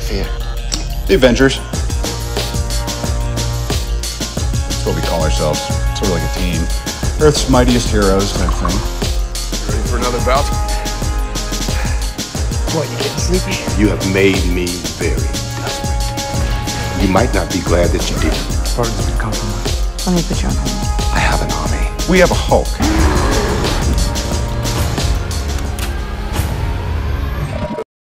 here? The Avengers. That's what we call ourselves. Sort of like a team. Earth's mightiest heroes type thing. Ready for another bout? What, you getting sleepy? You have made me very desperate. You might not be glad that you did. Spartan's been compromised. Let me put you on hold. I have an army. We have a Hulk.